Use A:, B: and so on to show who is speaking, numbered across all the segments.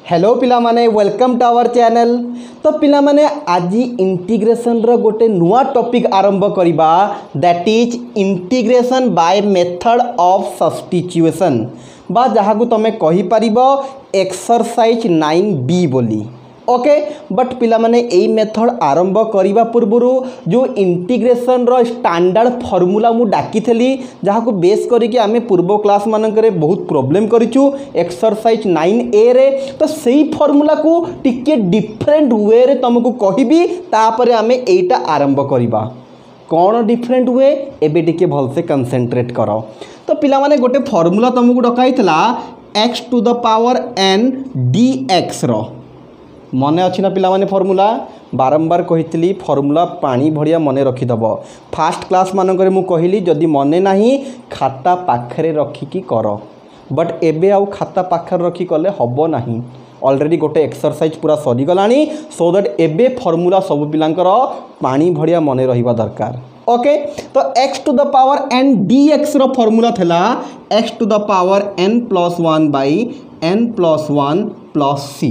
A: Hello पिला माने welcome to our channel. तो पिला माने आज इंटीग्रेशन रो गोटे नुआ टॉपिक आरंभ करिबा that is integration by method of substitution बा जहाँ को तुम कहि पारिबो एक्सरसाइज 9B बोली। ओके बट पिला माने एई मेथड आरंभ करिबा पूर्वरु जो इंटीग्रेशन रो स्टैंडर्ड फार्मूला मु डाकी थली जहाँ को बेस करी कि आमे पूर्व क्लास मानकरे बहुत प्रॉब्लम करिचु एक्सरसाइज 9A रे। तो सेई फार्मूला को टिके डिफरेंट वे रे तुमको कहिबी तापरे आमे एटा आरंभ करिबा। कौन डिफरेंट हुए एबे टिके भल से कंसंट्रेट करो। तो पिला माने गोटे फार्मूला तुमको डकाइतला x to the power n dx रो मन अच्छी ना पिला माने फार्मूला बारंबार कही फार्मूला पानी भड़िया मन रखीदब। फास्ट क्लास मानक मु कहली जदि मन नहीं खाता पाखरे रखिकी कर बट एबे आउ खाता पाखरे रखी कले हबो नहीं। ऑलरेडी गोटे एक्सरसाइज पूरा सरीगलानी सो दैट एबे फार्मूला सब पिलांकर पानी भड़िया मन रहिबा दरकार। ओके तो x to the power n dx रो फार्मूला थला x to the power n plus 1 by n plus 1 plus c।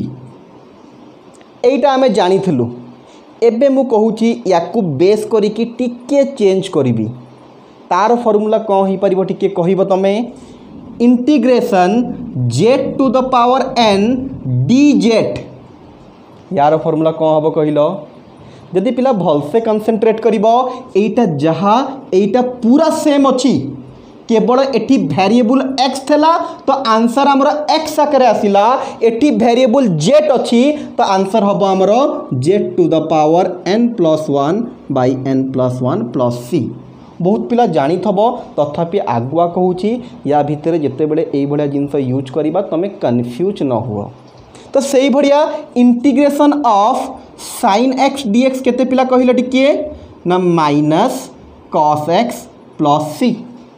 A: एटा आमे जानी थिलु एबे मु कहूची याकू बेस करी कि टिके चेंज करिबी तार फार्मूला कौन ही परिबो टिके कहिबो तमे integration z to the power n dz यार फार्मूला कौन हबो कहिलो जदि पिला भल से कंसंट्रेट करिबो एटा जहा एटा पूरा सेम अछि केवल एटी वेरिएबल x थला तो आंसर हमरो x आकरे आसिला एटी वेरिएबल z अछि तो आंसर हबो हमरो z to the power n plus 1 by n plus 1 plus c। बहुत पिला जानी थबो तथापि आगुआ कहूची या भितरे जेते बेले एई भलिया जिंस यूज करिबा तमे कंफ्यूज न हुओ। तो सेई भलिया integration of sin x dx केते पिला कहिला टिके ना minus cos x plus c।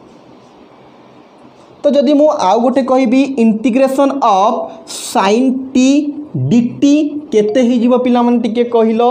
A: तो जदि मु आउ गोटे कहिबी integration of sin t dt केते ही जीव पिला मन टिके कहिलो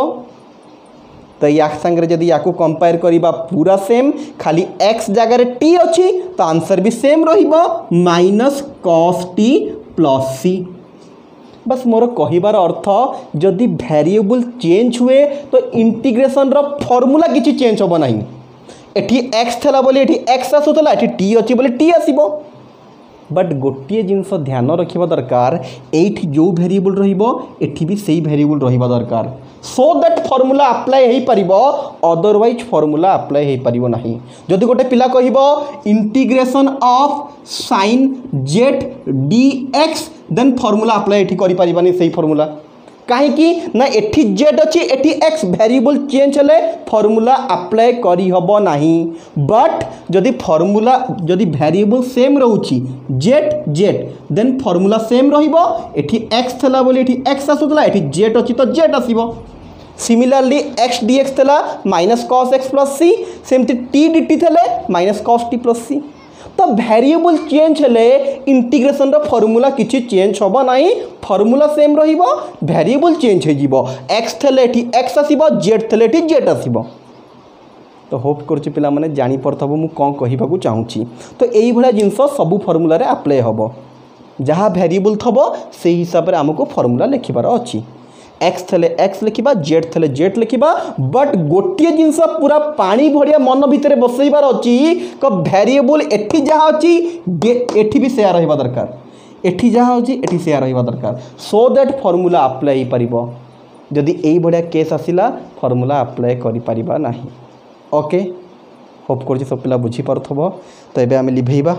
A: तो या संगे जदि याकू कंपेयर करिबा पूरा सेम खाली x जगह रे t अछि तो आंसर भी सेम रहिबो minus cos t plus c। बस मोर कहिबार अर्थ जदि वेरिएबल चेंज हुए तो इंटीग्रेशन रो फार्मूला किछि चेंज होबो नाही। एठी x थला बोली एठी x आसुतला एठी t अछि बोली t आसीबो बट गोटे जिनस ध्यान रखा दरकार एठी जो वेरिएबल रहिबो एठी भी सही वेरिएबल रहिबा दरकार सो दैट फार्मूला अप्लाई हेई परिबो अदरवाइज फार्मूला अप्लाई हेई परिबो नाही। जदि गोटे पिला कहिबो integration of sin z dx then formula apply एठी करि परिबानी सही फार्मूला काहे कि ना एठी z अछि एठी x वेरिएबल चेंज हेले फार्मूला अप्लाई करि हबो नाही। बट जदि फार्मूला जदि वेरिएबल सेम रहउछि z देन फार्मूला सेम रहिबो एठी x थला बोली एठी x आसुतला एठी z अछि तो z आसीबो। सिमिलरली x dx थला minus cos x plus c सेमति t dt थले minus cos t plus c। तो वेरिएबल चेंज हेले इंटीग्रेशन रो फार्मूला किछि चेंज होबो नाही फार्मूला सेम रहिबो वेरिएबल चेंज हे जीवो x थले एठी x आसीबो z थले एठी z आसीबो। तो होप करछि पिला माने जानि परथबो मु कोन कहिबा को चाहूची। तो एई भला जिंस सब फार्मूला रे अप्लाई होबो जहा वेरिएबल थबो से हिसाब रे हमको फार्मूला लिखिबार अछि x थले x लिखिबा z थले z लिखिबा बट गोटे जिनस पूरा पानी भड़िया मन भितर बसैबार अछि क वेरिएबल एठी जहा अछि एठी भी शेयर रहिबा दरकार एठी जहा अछि एठी शेयर रहिबा दरकार सो दैट फार्मूला अप्लाई हे परिबो। जदि एई भड़िया केस आसिला फार्मूला अप्लाई करि परिबा नाही। ओके होप करछि सब पिला बुझी परथबो। तो एबे आमे लिभेइबा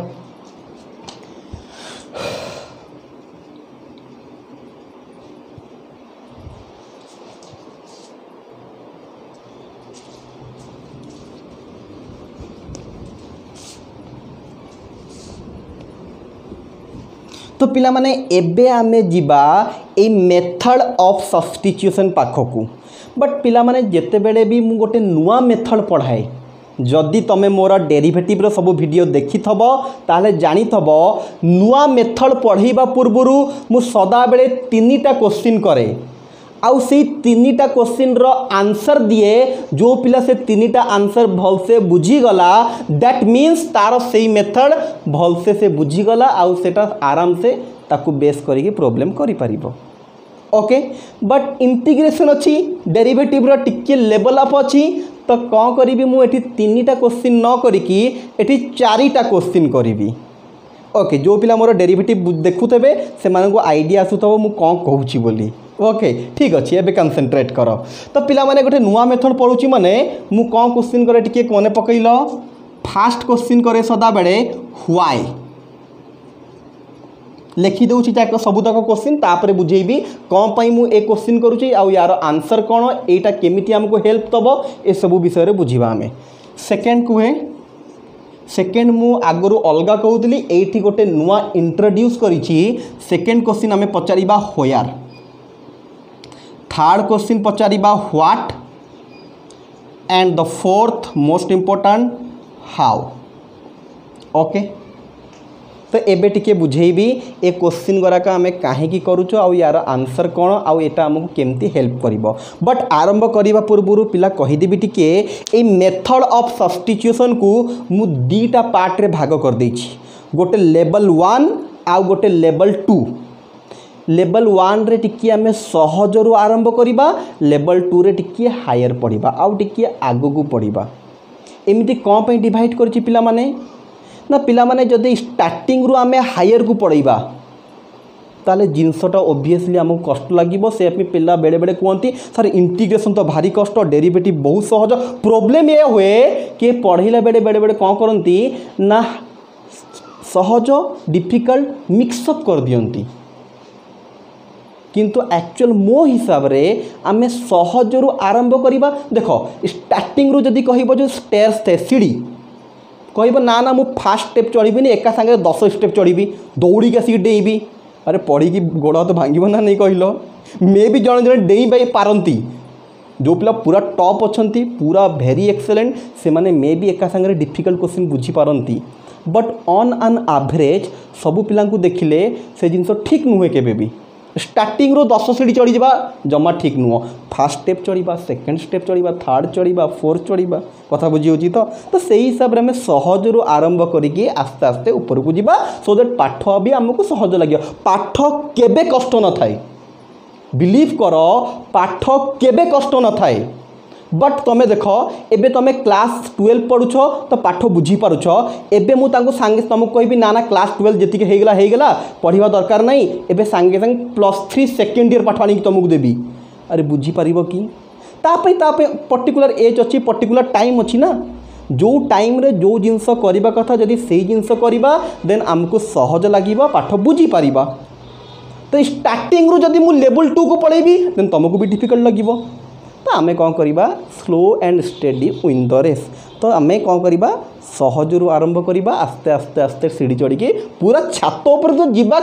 A: तो पिला माने एबे आमे जिबा ए मेथड ऑफ सब्स्टिट्यूशन पाखकू बट पिला माने जेते बेले भी मु गोटे नुआ मेथड पढ़ाए जदि तमे मोर डेरिवेटिव रो सब वीडियो देखि थबो ताले जानि थबो नुआ मेथड पढ़ाइबा पूर्वरु मु सदा बेले तीनटा क्वेश्चन करे आउ से तीनटा क्वेश्चन रो आंसर दिए जो पिला से तीनटा आंसर भल से बुझी गला दैट मीन्स तार सही मेथड भल से बुझी गला आउ सेटा आराम से ताकू बेस करिके प्रॉब्लम करि परिबो। ओके बट इंटीग्रेशन अच्छी डेरिवेटिव रो टिके लेवल अप अच्छी तो कौन करी मु एठी 3टा क्वेश्चन न करिकी एठी 4टा क्वेश्चन करी ओके जो पिला मोर डेरिवेटिव देखुथे से मानक आइडिया आसुथबो मु कौन कहूची बोली ओके ठीक अच्छे एबे कंसंट्रेट कर तो पिला माने गोटे नुआ मेथड पढ़ुची माने मु कौन क्वेश्चन करे टिके कोने पकइलो फास्ट क्वेश्चन करे सदा बेले व्हाई लिखि दूची सबुतक क्वेश्चन तापर बुझेबी कौन पाई मु ए क्वेश्चन करूची आ यार आंसर कौन एटा केमिति हमको हेल्प दबो ए सब विषय रे बुझिबा हमें सेकंड कुहे सेकेंड मु आगरू अलगा कहूली एठी गोटे नुआ इंट्रोड्यूस करिछि सेकेंड क्वेश्चन हमें पचारिबा होयार थर्ड क्वेश्चन पचारिबा what and the fourth most important how okay तो एबे टिके बुझेबी ए क्वेश्चन गुराक आम कहीं करूँ आ यार आंसर कौन आउ एटा हमको केमती हेल्प करिवो बट आरंभ करने पूर्व पिला कहीदेवी टिके ए मेथड ऑफ सब्स्टिट्यूशन को मु दीटा पार्ट रे भाग कर देछि गोटे लेवल 1 आउ गोटे लेवल 2 लेवल 1 रे टिके आम सहजरू आरंभ करिबा लेवल 2 रे टिके हायर पढ़िबा आउ टिके आगु पढ़िबा एमिति कौन पे डिवाइड करछि पिला माने ना पिला माने जदि स्टार्टिंग रु आमे हायर को पढ़ाइबा ताले जिनसटा ओब्वियसली आमको कष्ट लगे से पिला बेले बेले कहती सर इंटीग्रेशन तो भारी कष्ट डेरिवेटिव बहुत सहज प्रोब्लेम ये हुए कि पढ़ला बेले बेले बेले कौन करती ना सहज डिफिकल्ट मिक्सअप कर दियंती किंतु एक्चुअल मो हिसाब रे आमे सहजरू आरंभ करिबा देखो स्टार्टिंग रु जदि कहबो जो स्टेयर्स थे सीढ़ी कहब ना ना मु फास्ट स्टेप चढ़ी एका सागे 10 स्टेप चढ़ी दौड़ी के आसिक डेबी अरे पढ़ी गोड़ तो भांग ना नहीं कहल मे भी जड़े जड़े डेई पाई पारती जो पिला पूरा टॉप अच्छी पूरा भेरी एक्सेलेंट से माने मे भी एका सागे डिफिकल्ट क्वेश्चन बुझीपारती बट ऑन एन एवरेज सबू पिला देखिले से जिनस ठीक नुहे केबे भी स्टार्टिंग रो 10 सीढ़ी चढ़ी जावा जमा ठीक नुह फास्ट स्टेप चढ़ा सेकेंड स्टेप चढ़ा थर्ड चढ़ा फोर्थ चढ़ा कथा बुझी होची तो से हिसाब से आम सहजरू आरंभ करके आस्ते आस्ते ऊपर को जीवा सो दैट पाठ भी आमको सहज लगे पाठ केबे कष्ट न थाए बिलीव कर पाठ केबे कष्ट न थाए बट तुम्हें देख एबे तुम क्लास 12 पढ़ुछ तो पाठ बुझी पारुछ एबे मु तांको सांगे तुमको कहबी ना ना क्लास 12 जेतिके हेगला पढ़िबा दरकार नहीं एबे सांगे सांगे +3 सेकेंड ईयर पाठ आनी तुमको देबी अरे बुझी पारिबो कि तापे पर्टिकुलर एज अच्छी पर्टिकुलर टाइम अच्छी ना जो टाइम रे जो जिनस करबा कथा जदि सेही जिनस करबा देन आमको सहज लागिबा पाठ बुझी पारिबा तो स्टार्टिंग रु जदि मु लेवल 2 को पढ़ेबी देन तुमको भी डिफिकल्ट लगिबो तो आमे कौन करिबा slow and steady win the race तो आमे कौन करिबा सहजरू आरंभ करिबा आस्ते आस्ते आस्ते सीढ़ी चढ़ी के पूरा छात ऊपर तो जीवा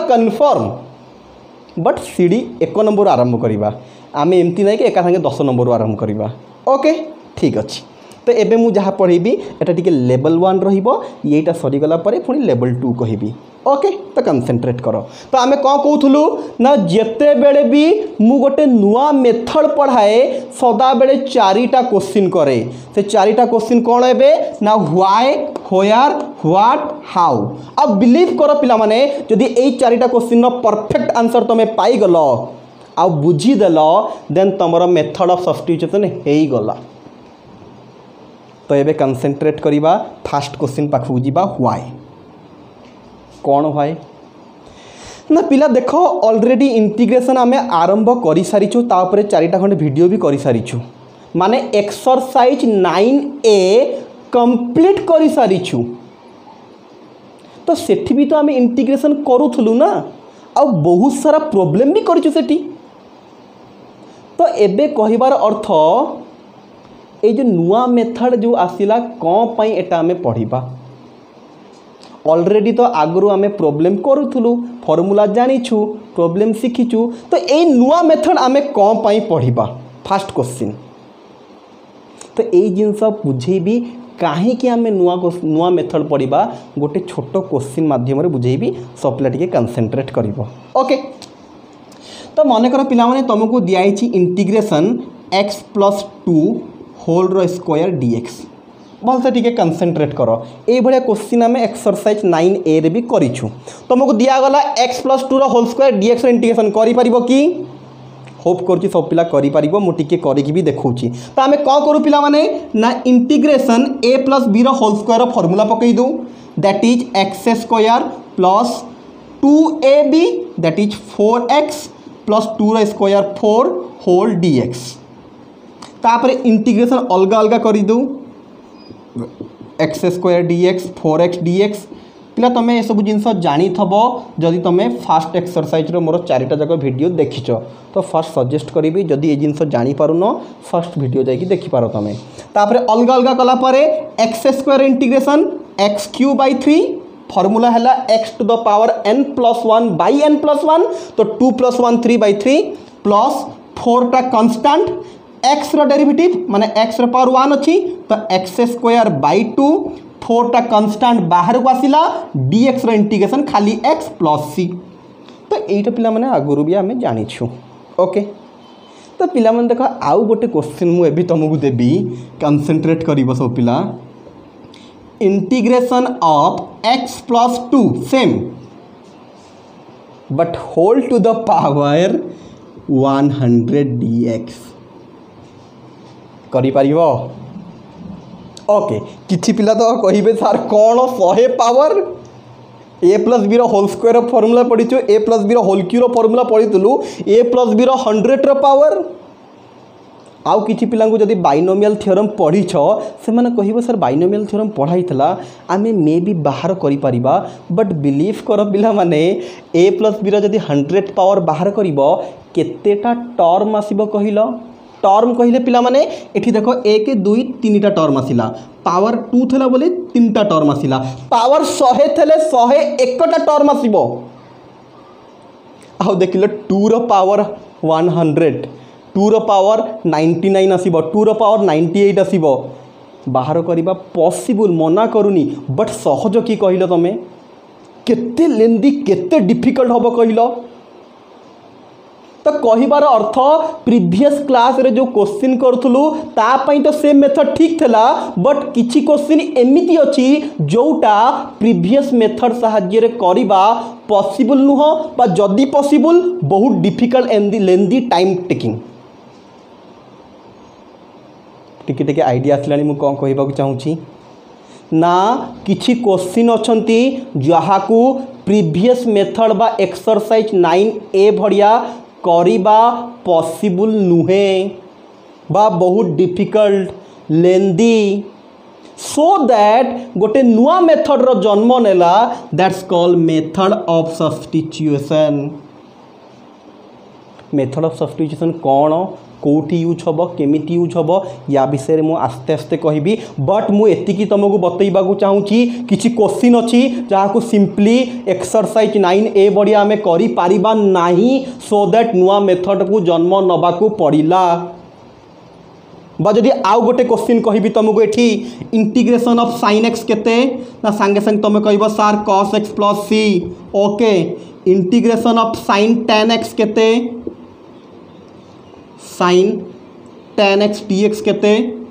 A: कन्फर्म बट सीढ़ी 1 नंबर आरंभ करिबा आमे एमती नहीं कि एका संगे 10 नंबर आरंभ करिबा ओके ठीक अच्छे तो एबे मु जहाँ पढ़ेबी एटा टिके लेवल 1 रहिबो येटा सरीगला परे पुणी लेवल 2 कहबी ओके तो कंसंट्रेट करो तो आमे कौन कहूलु ना जेते बेले भी मु गोटे नुआ मेथड पढ़ाए सदा बेले 4टा क्वेश्चन करे से 4टा क्वेश्चन कौन है ना व्हाई व्हेयर व्हाट हाउ अब बिलीव करो पिला माने जदि ए 4टा क्वेश्चन परफेक्ट आंसर तुम पाई गल आ बुझीदेल देन तुम मेथड ऑफ सब्स्टिट्यूशन हो गला तो ये कंसंट्रेट करिबा फास्ट क्वेश्चन पाखु जीवा व्हाई कौन व्हाई ना पिला देख ऑलरेडी इंटीग्रेशन आम आरंभ कर सारीचु तापर 4टा खंडे वीडियो भी कर सारीचु माने एक्सरसाइज 9A कंप्लीट कर सारीचु तो सेठी भी तो आम इंटीग्रेशन करूथलु ना आ बहुत सारा प्रॉब्लम भी करिचु सेठी तो एबे कहिबार अर्थ ये जो नुआ मेथड जो आसिला कौन पाई एटा आमे पढ़िबा ऑलरेडी तो आगु आमे प्रॉब्लम करूथलु फॉर्मूला जानिछु प्रॉब्लम शिखिछु तो ये नुआ मेथड आमे कौन पाई पढ़िबा फास्ट क्वेश्चन तो ये जिनस बुझेबी कहीं कि आमे नुआ मेथड पढ़िबा गोटे छोट क्वेश्चन माध्यम रे बुझेबी सब पिला टिके कंसंट्रेट करिवो ओके तो मन कर पिला माने तुमको दियाइछि इंटीग्रेशन x+2 होल रो स्क्वायर dx भल से टिके कंसंट्रेट कर ये भाया क्वेश्चन आम एक्सरसाइज 9A रे भी करिछु तुमको दिया गला x+2 रो होल स्क्वायर dx रो इंटीग्रेशन करि परिबो कि होप करुँच सब पिला करिपारिबो मु टिके करिकि भी देखौछि। तो आमे कौन करू पिला माने ना इंटीग्रेशन ए प्लस बी रो होल स्क्वायर फॉर्मूला पकई दो that is x square plus 2ab that is 4x plus 2 रो स्क्वायर 4 होल dx। तापर इंटीग्रेशन अलग अलग कर दो x square dx 4x dx। पिला तुम ये सब जिनस जानी थबो जदि तुम फास्ट एक्सरसाइज रो मोर 4टा जाक वीडियो देखिच तो फर्स्ट सजेस्ट करी जदि ये जिनस जानी पारुन फर्स्ट वीडियो जाकि देखि पारो तुम। तापर अलग अलग कला परे x square integration x cube by 3 formula है x to the power n plus 1 by n plus 1 तो 2 प्लस 1 3 बाई 3 प्लस 4टा कन्स्टांट एक्स रो डेरिवेटिव माने एक्स रो पावर 1 अच्छी तो एक्स स्क्वायर बाई 2 4टा कन्स्टांट बाहर को आसिला dx रो इंटीग्रेशन खाली x प्लस c। तो यहीटा पिला माने आगुरु भी आमे जानी छु ओके। तो पिला माने देखो आउ गोटे क्वेश्चन मु एबी तुमको देबी कंसंट्रेट करिवो सब पिला integration of x plus 2 same but whole to the power 100 dx करि पारिबो ओके। किछि पिला तो कहिबे सर कौन 100 पावर ए प्लस बी रो होल स्क्वायर फॉर्मूला पढ़ीचु ए प्लस बी रो होल क्यू रो फॉर्मूला पढ़ीतलु ए प्लस बी रो 100 रो पावर आउ किछि पिला को जदि बाइनोमियल थ्योरम पढ़ीछ से माने कहिबो सर बाइनोमियल थ्योरम पढ़ाइतला आमे मे भी बाहर करि परिबा बट बिलीव कर पिला माने ए प्लस बी रो जदि 100 पावर बाहर करिवो केतेटा टर्म आसीबो कहिलो टर्म कहले पिला माने एठी देखो 1 2 3टा टर्म आसिला पावर 2 थला बोले 3टा टर्म आसिला पावर 100 थले 101टा टर्म आसीबो आउ देखिलो 2 रो पावर 100 2 रो पावर 99 आसीबो 2 रो पावर 98 आसीबो बाहर करिबा पॉसिबल मना करूनी बट सहज की कहिलो तमे केते लेंदी केते डिफिकल्ट होबो कहिलो। तो कहिबार अर्थ प्रीवियस क्लास रे जो क्वेश्चन करथुलु ता पई तो सेम मेथड ठीक थला बट किछि क्वेश्चन एमिति अछि जोटा प्रीवियस मेथड सहाय्य रे करिबा पॉसिबल नुह बा जदी पॉसिबल बहुत difficult and lengthy time taking. टिके टिके आईडिया आसलानी मु कोन कहिबा को चाहूची ना किछि क्वेश्चन अछंती जहाकू प्रीवियस मेथड बा एक्सरसाइज 9a भड़िया करिबा पॉसिबल नुहे बा बहुत डिफिकल्ट लेंदी सो दैट गोटे नुआ मेथड रो जन्म नेला that's called method of substitution. Method of substitution कौन कौटी यूज हम केमिति यूज हम या विषय में आस्ते आस्ते कहबी बट मु एतिकी तुमको बतैबा को चाहूँगी किछि क्वेश्चन अच्छी जहाँ सिंपली एक्सरसाइज 9a बढ़िया आम करिपारिबा नाही सो दैट नुआ मेथड को जन्म नबाकू पड़िला बा जदि आउ गोटे क्वेश्चन कहबी तुमको एठी इंटीग्रेशन ऑफ sin x केते ना संगे संग तुम कहबो sir cos x plus c okay. Integration of sin tan x केते sin tan x dx केते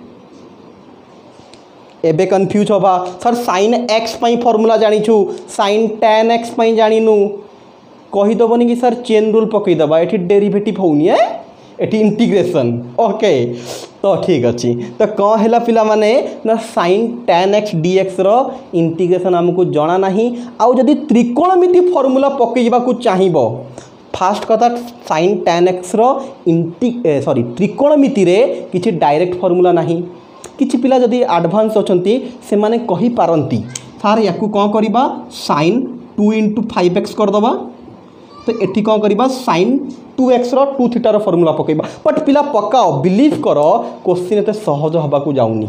A: एबे कंफ्यूज होबा सर sin x पई फार्मूला जानी छु sin tan x पई जानिनु कहि दबनी कि सर चेन रूल पकई दबा एठी डेरिवेटिव होनी है एठी इंटीग्रेशन ओके। तो ठीक अच्छी तो कौन है पिला माने ना sin tan x dx रो इंटीग्रेशन हमको जना नहीं आउ जदि त्रिकोणमिति फार्मूला पकईबा को चाहिबो फास्ट कथा sin tan x रो सॉरी त्रिकोणमिति रे किछि डायरेक्ट फार्मूला नहीं किछि पिला जदि एडवांस अछंती से माने कहि पारंती सर याकू कोन करबा sin 2 * 5x कर दबा तो एठी कोन करबा sin 2x रो 2 थीटा रो फार्मूला पकईबा बट पिला पकाओ बिलीव करो क्वेश्चन एते सहज हबा को जाउनी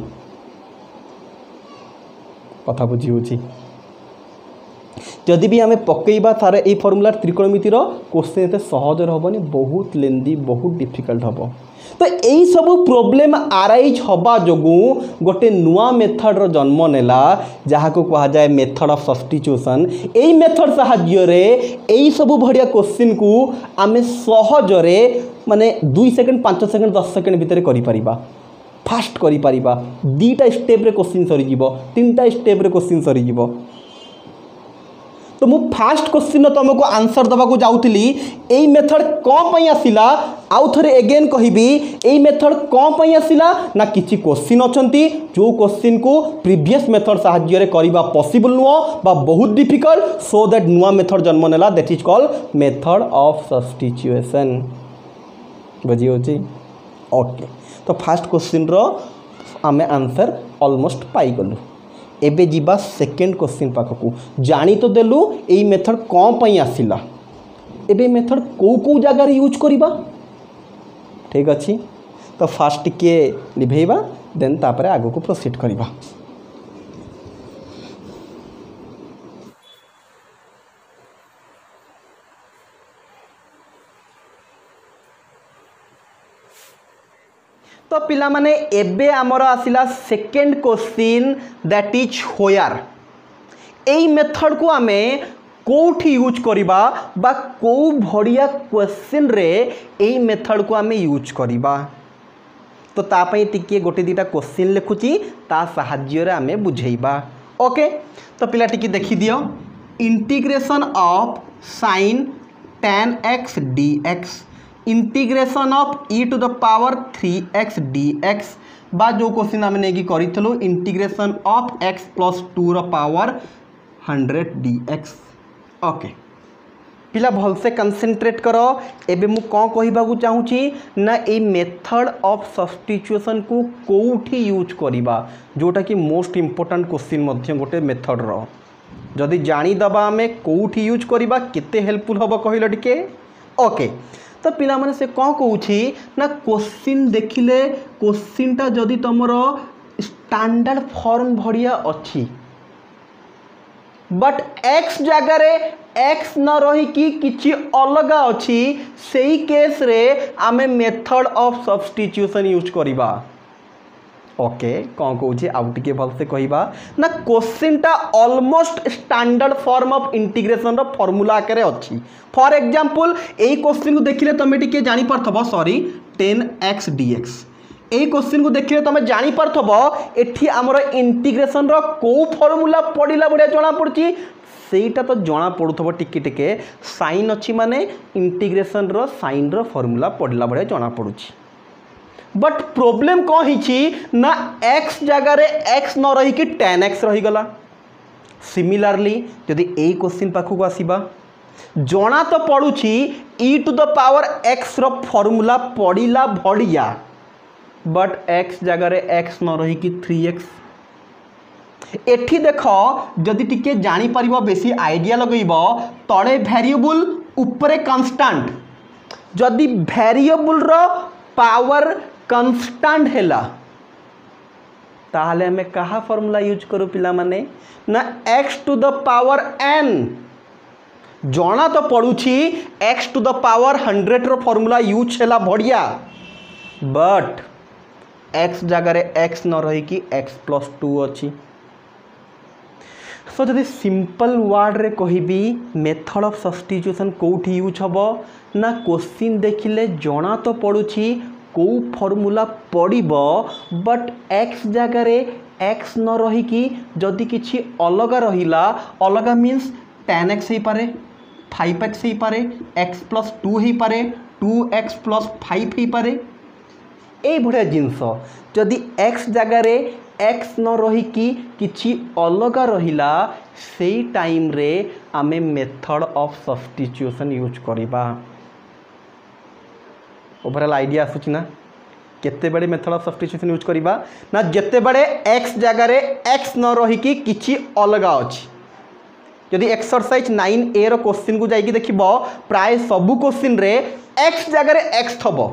A: कथा बुझी होची जदि भी आम पकईबा तार ये फर्मूला त्रिकोणमितिर क्वेश्चन एते सहज हेनी बहुत लेंदी बहुत डिफिकल्ट हम तो यही सब प्रोब्लेम आराइज हवा जो गोटे नुआ मेथड रो जन्म नेला जहाँ को कहा जाए मेथड ऑफ सब्स्टिट्यूशन यही मेथड साहाय्य यही सब बढ़िया क्वेश्चन को आम सहजरे माने 2 सेकेंड 5 सेकेंड 10 सेकेंड भितर करिपरिबा फास्ट करिपरिबा 2टा स्टेप रे क्वेश्चन सरी जीवो 3टा स्टेप रे क्वेश्चन सरी जीवो। तो मु फास्ट क्वेश्चन तुमको आंसर दबा को जाऊली एई मेथड कौन पई आसिला आउ थरे एगेन कहबी एई मेथड कौन पई आसिला ना किछि क्वेश्चन अछंती जो क्वेश्चन को प्रीवियस मेथड सहाय्य रे करिबा पॉसिबल नुओ बा बहुत डिफिकल्ट सो दैट नुआ मेथड जन्म नेला that is called method of substitution बुझी होची ओके तो फास्ट क्वेश्चन रो आमे आंसर ऑलमोस्ट पाई गलु एबे जीवा सेकेंड क्वेश्चन पाखकू जानी तो देलु एई मेथड कौन पई आसिला एबे मेथड को जगह यूज करिबा ठीक अच्छी तो फास्ट टिके लिभेइबा देन तापरे आगो को प्रोसीड करिबा तो पिला माने एबे आमर आसिला सेकेंड क्वेश्चन दैट इज होयर एई मेथड को आमे कोठी यूज करिबा बा को भड़िया क्वेश्चन रे एई मेथड को आमे यूज करिबा तो ता पई टिके गोटे दीटा क्वेश्चन लिखुची ता सहाय्य रे आमे बुझेइबा ओके तो पिला टिके देखि दियो integration of sin tan x dx integration of e to the power 3x dx बा जो क्वेश्चन आम नहीं करूँ integration of x plus 2 power 100 dx okay पिला भल से कंसंट्रेट करो एबे मु कौन कहबाकू चाहूँगी ना ए मेथड ऑफ सब्स्टिट्यूशन को कोठी यूज करिबा जोटा कि मोस्ट इंपोर्टेंट क्वेश्चन मध्य गोटे मेथड रो जदि जानी दबा आमे कोठी यूज करिबा केते हेल्पफुल हबो कहिलो टिके ओके तो पिला माने से कौन कहूँ ना क्वेश्चन देखिले क्वेश्चन टा जदि तुमर स्टैंडर्ड फॉर्म भड़िया अच्छी बट एक्स जगह रे एक्स न रही कि किछि अलगा अच्छी सेही केस रे आमे मेथड ऑफ सब्स्टिट्यूशन यूज करिबा ओके कौन कहूँ आउ टिके भल से कहबा ना क्वेश्चन टा almost standard form of integration रो फार्मूला आके अच्छी फॉर एग्जांपल एई क्वेश्चन को देखिले तमे टिके जानि परथबो सॉरी 10x dx एई क्वेश्चन को देखिले तमे जानि परथबो एठी हमर इंटीग्रेशन रो को फार्मूला पडिला बढिया जणा पड़ची सेटा तो जणा पड़ुथबो टिके टिके साइन अछि माने इंटीग्रेशन रो साइन रो फार्मूला पडिला बढिया जणा पड़ुची बट प्रॉब्लम कौन ही ना x जगह रे x न रही कि tan x रही गला सिमिलरली जदि ए क्वेश्चन पाखक आसीबा जना तो पड़ुछि e to the power x रो फार्मूला पड़िला भड़िया बट x जगह रे x न रही कि 3x एठी देखो जदि टिके जानी परिबो बेसी आइडिया लगइबो तळे वेरिएबल ऊपरे कांस्टेंट जदि वेरिएबल रो पावर कांस्टेंट हैला ताहले हमें कहा फॉर्मूला यूज करू पिला माने ना x to the power n जना तो पड़ुछि x टू द पावर 100 रो फॉर्मूला यूज हैला बढ़िया बट x जगह रे x न रही कि x प्लस 2 अच्छी सो जदि सिंपल वर्ड रे कहिबी मेथड ऑफ सब्स्टिट्यूशन कोठी यूज हबो ना क्वेश्चन देखिले जना तो पड़ुछि को फॉर्मूला पड़िबो बट x जगह रे x न रही कि जदि किछि अलगा रहिला अलगा मीन्स tan x ही पारे 5x ही पारे x प्लस 2 ही पारे 2x प्लस 5 ही पारे ए भड़िया जिनस जदि x जगह रे x न रही कि किछि अलगा रहिला सेही टाइम रे आमे मेथड ऑफ सब्स्टिट्यूशन यूज करिबा ओवरऑल आइडिया आसुची ना केते बड़े मेथड ऑफ सब्स्टिट्यूशन यूज करिबा ना जते बड़े x जगह रे x न रही कि किछि अलगा अछि यदि एक्सरसाइज 9a रो क्वेश्चन को जाई कि देखिबो प्राय सब क्वेश्चन रे x जगह रे x थबो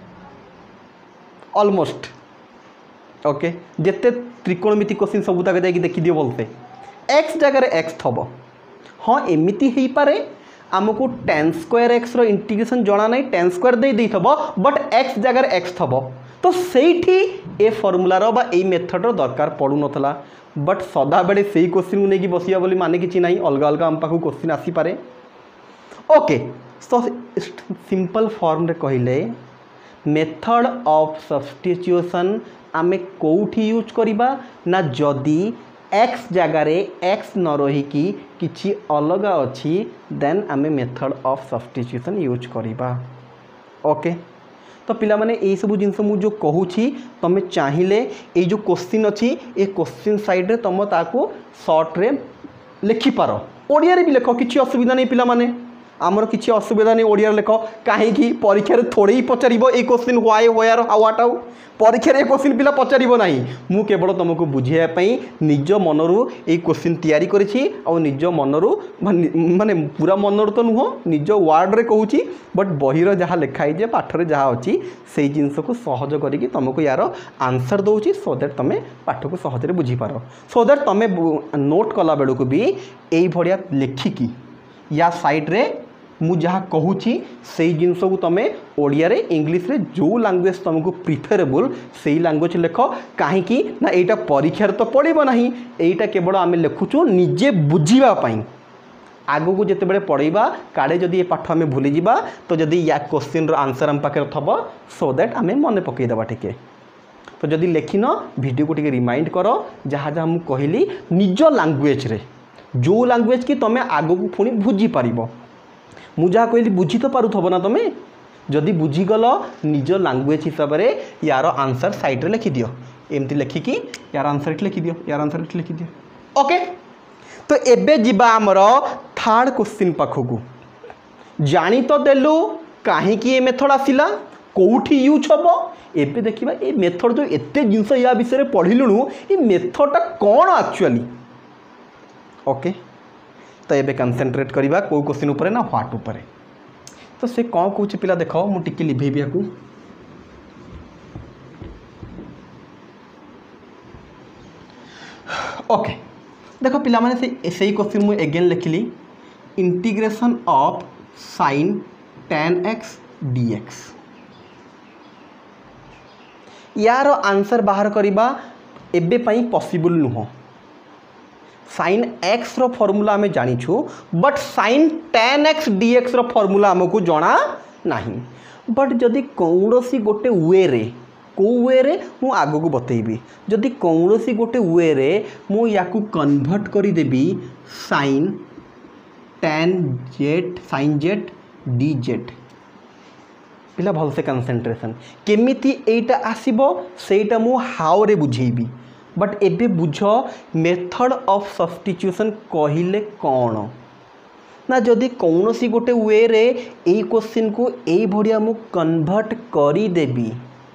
A: ऑलमोस्ट ओके जते त्रिकोणमिति क्वेश्चन सब तक जाई कि देखि दियो बोलते x जगह रे x थबो हां एमिति हेई पारे आमको tan स्क्वायर x रो इंटीग्रेशन जना नहीं tan स्क्वायर दे दै थबो बट x जगह रे x थबो तो सेठी ए फार्मूला रो बा ए मेथड रो दरकार पड़ू नथला बट सदा बेले सेही क्वेश्चन को नेकी बसिया बोली माने किछि नाही अलगा अलगा हम पाखु क्वेश्चन आसी पारे ओके सो सिंपल फॉर्म रे कहिले मेथड ऑफ सब्स्टिट्यूशन आमे कोठी यूज करिबा ना जदी एक्स जगार एक्स न रहीकि किछि अलग अच्छी देन आमे मेथड ऑफ सब्स्टिट्यूशन यूज करिबा। ओके तो पिला माने ए सब जिनस मु जो कहूची तमे चाहिए ये जो क्वेश्चन अच्छी ये क्वेश्चन साइड रे तुम ताको शॉर्ट रे लिखि पार ओडिया रे भी लिख किछि असुविधा नहीं पिला माने आमर किछि असुविधा नहीं ओडिया लिख कहीं परीक्षा रे थोड़े ही पचारिबो ए question why where how what how परीक्षा रे क्वेश्चन पिला पचारिबो नाही मु केवल तुमको बुझाइया पई निज मनरू ए क्वेश्चन तैयारी करिछि और निज मनरू माने पूरा मनरू तो नुह निज वर्ड रे कहूची बट बहिर जहाँ लिखाई जे पाठ रे जहाँ अच्छी से जिनस को सहज करिकि तुमको यार आंसर दउची सो दैट तमे पाठ को सहज रे बुझी पारो सो दैट तमे नोट कला बेलू को भी एई भड़िया लिखिकी या साइड रे मु जहाँ कहूची से जिनस को तुम ओडिया रे इंग्लिश रे जो लैंग्वेज तुमको प्रिफरेबल से लैंग्वेज लिख कहीं ना एटा परीक्षा तो पड़ो ना एटा केवल आम लिखुचु निजे बुझीबा पई आगो को जिते बड़े पढ़ेबा काड़े जदि ये पाठ आम भूली जावा तो जदि या क्वेश्चन आंसर आम पाखे थब सो दैट आम मन पकईदेवा टिके तो जदि लिखिन वीडियो को टिके रिमाइंड कर जहाँ जहाँ मुझे कहली निज लैंग्वेज रे जो लैंग्वेज की तुम आगो को पुणी बुझी पार मुझे जहाँ कहली बुझी तो पारुथब ना तुम जदि बुझीगल निज लैंग्वेज हिसाब से यार आंसर साइड रे लिखि दियो एमती लिखिकी यार आंसर एठी लिखि दियो यार आंसर एठी लिखि दियो। ओके तो एबे जिबा हमर थर्ड क्वेश्चन पाखकू जानी तो देलु कहीं ये मेथड आसिला कोठी यूज हम एबे देखिबा ए मेथड जो एते जिंस या विषय रे पढ़िलुनु ए मेथडटा कौन एक्चुअली। ओके तो ये कनसेंट्रेट करवा कौ क्वेश्चन उपरे ना व्हाट उपरे तो से कौन कौच पिला देख मु टिके लिभेबी याकू ओके देख पिला माने से क्वेश्चन मु अगेन लिखली integration of sine tan x dx यार आंसर बाहर करवा एबे पई पॉसिबल नुह साइन एक्स रो फॉर्मूला आमे जानिछु but sine tan x dx रो फॉर्मूला हमको जना नहीं बट जदि कौनसी गोटे वे रे मु आगो को बतेबी जदि कौनसी गोटे वे रे मु याकू कन्वर्ट करी देबी sine tan z sine z dz पिला भल से कंसंट्रेशन केमिति एटा आसीबो सेटा मु हाउ रे बुझेबी बट एबे बुझ मेथड ऑफ सब्स्टिट्यूशन कहिले कौन ना जदि कौनसी गोटे वे रे ए क्वेश्चन को ए भड़िया मु कन्वर्ट करी देबी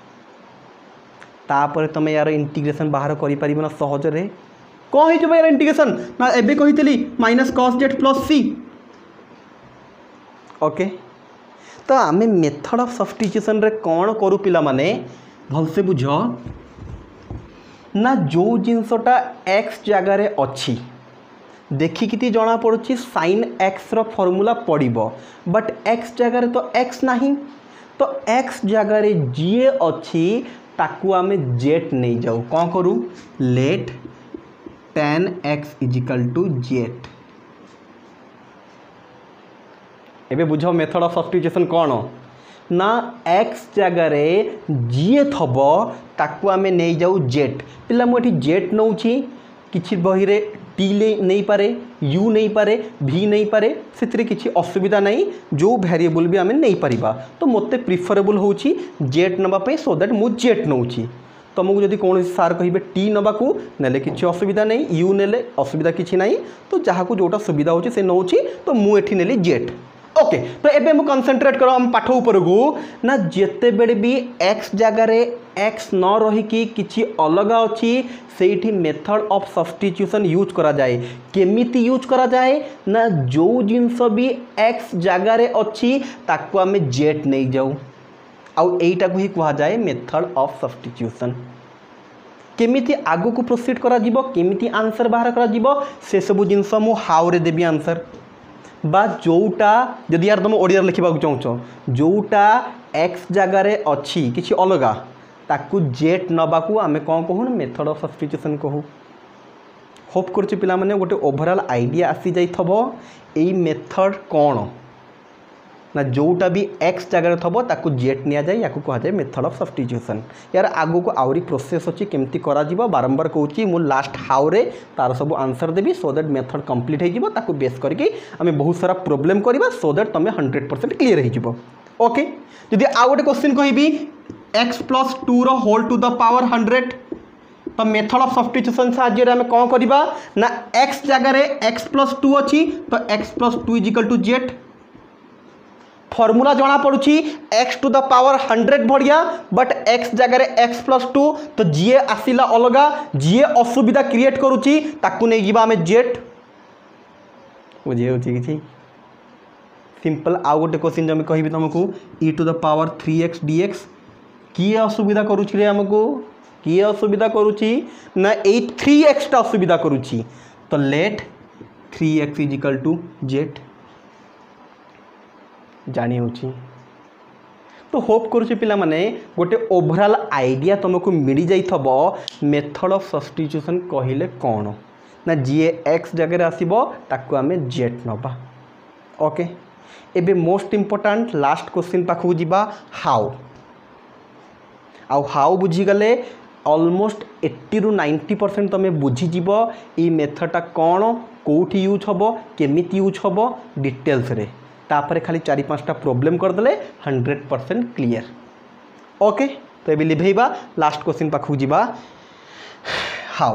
A: तापर तुम यार इंटीग्रेशन बाहर करि परिबो ना सहज रे कौन हो यार इंटीग्रेशन ना एबे कहितली minus cos z plus c। Okay तो आमे मेथड ऑफ सब्स्टिट्यूशन रे कौन करू पिला माने भल से बुझ ना जो जिनसटा x जगार अच्छी देखिकी जना पड़ी साइन एक्स रो फॉर्मूला पड़ो बट x जगार तो x नहीं तो x जगार जी अच्छी ताकू आमे जेट नहीं जाऊ कौन करूँ let tan x is equal to z एबे बुझ मेथड ऑफ सब्स्टिट्यूशन कौन ना x जगार जी थब ताकू आमे नहीं जाऊ जेट पिला मुझे जेट नौची किछि बही रे टी नहीं पारे यू नहीं पारे भी नहीं पारे से किछि असुविधा नहीं जो वेरिएबल भी आमे नहीं पारिबा तो मते प्रिफरेबल होची जेट नबा सो दैट मु जेट नौची तुमको जदि कौन सार कहे टी नबाकू नेले किछि असुविधा नहीं यू नेले असुविधा किछि नहीं तो जहाँ को जोटा सुविधा होची से नौची तो मु एठी नेली जेट। ओके तो एबे मु कंसंट्रेट करो हम पाठ ऊपर को ना जेते बेले भी x जगार x न रहीकि किछि अलग अच्छी सेठी मेथड ऑफ सब्स्टिट्यूशन यूज करा जाए केमिति यूज करा जाए ना जो जिनस भी x जगार अच्छी ताकू आमे जेट नहीं जाऊ आउ एटा को ही कहा जाए मेथड ऑफ सब्स्टिट्यूशन केमिति आगो को प्रोसीड करा जिवो केमिति आंसर बाहर करा जिवो से सब जिनस मु हाउ रे देबी आंसर बा जोटा जदि यार तुम ओडिया लिखा चाहूँ जोटा एक्स जगार अच्छी किसी अलग ताकू जेट नबाकू आमे कौन कहूँ मेथड ऑफ सब्स्टिट्यूशन कहूँ। होप कर पे गोटे ओवरऑल आइडिया आसी जाइथबो एई मेथड कौन ना जोटा भी एक्स जगह थब ताकू जेट नि जाए या कह जाए मेथड ऑफ सब्स्टिट्यूशन। यार आगु को आउरी प्रोसेस अच्छी केमती करा बारंबार कहूँ मु लास्ट हाउ रे तार सब आंसर देवी सो दैट मेथड कंप्लीट हो बेस करके आम बहुत सारा प्रोब्लेम करवा सो दैट तुम 100% क्लीयर हो। ओके जदि आउ गोटे क्वेश्चन कहि x+2 रो होल टू द पावर 100 तो मेथड ऑफ सब्स्टिट्यूशन साहाय्य आम कौन करवा ना x जगार x+2 अच्छी तो x+2 = z फॉर्मूला जना पड़ुची x टू द पावर 100 भड़िया बट x जगार x+2 तो जी आसला अलगा जी असुविधा क्रिएट करुची ताकू नहीं जीवा आम जेट बुझे कि सिंपल आउ गोटे क्वेश्चन जो कहि तुमको e⁻³ x dx किए असुविधा करुची रे हमको किए असुविधा करुची ना 3x टा असुविधा करुची तो लेट 3x = z जानी होची। तो होप करुची पिला माने गोटे ओवरऑल आइडिया तुमको मिल जाइथबो मेथड ऑफ सब्स्टिट्यूशन कहिले कौन ना जी एक्स जगह आसीबो ताकू आमे जेट नबा। ओके एबे मोस्ट इंपोर्टेंट लास्ट क्वेश्चन पाखु जीवा हाउ आउ हाउ बुझीगले ऑलमोस्ट 80 ରୁ 90% तुम बुझीज ये मेथडटा कौन कौटी यूज हम केमिति यूज हम डिटेल्स रे तापर खाली 4-5टा प्रोब्लेम करदे 100% क्लियर। ओके तो ये लिभेबा लास्ट क्वेश्चन पाखु जीवा हाउ।